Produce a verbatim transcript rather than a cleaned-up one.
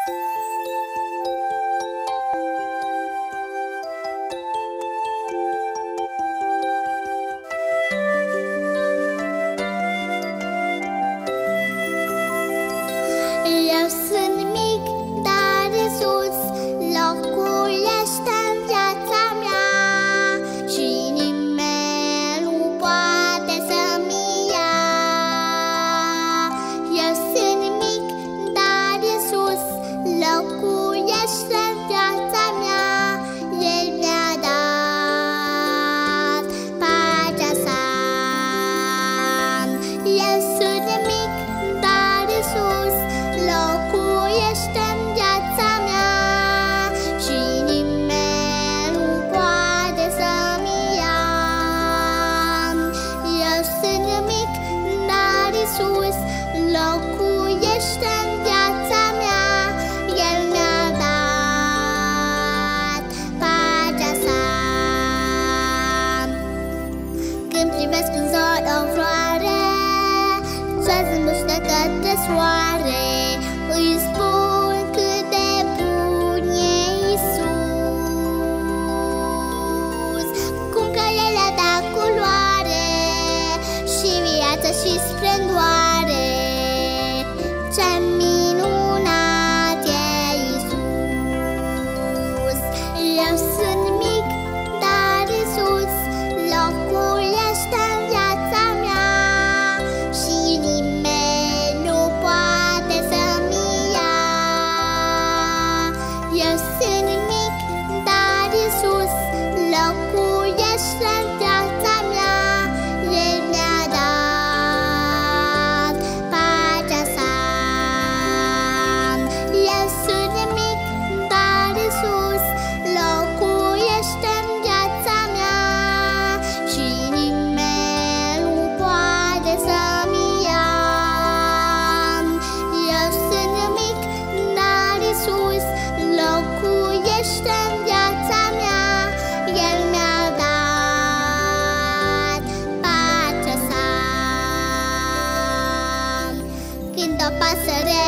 Eu sunt mic, dar de sus locuiește în viața mea și nimeni nu poate să-mi ia. Eu sunt mic, dar de sus locuiește în viața mea. El mi-a dat pacea sa. Eu sunt mic, dar de sus locuiește în viața mea și nimeni nu poate să-mi ia. Eu sunt mic, dar Iisus locuiește în viața mea. El mi-a dat pacea sa. Când privesc în zori o floare ce zâmbește către soare, îi spun cât de bun e Iisus. Cum că El a dat culoare și viață și splendoare. Ce minunat e Iisus. Eu sunt mic, dar Iisus locuiește în viața mea și nimeni nu poate să-mi ia. Eu sunt mic, dar Iisus locuiește în viața mea. El mi-a dat pacea sa. Eu sunt mic, dar Iisus locuiește în viața mea și nimeni nu poate să-mi ia. Eu sunt mic, dar Iisus locuiește în viața mea. El mi-a dat pacea sa. Când o pasăre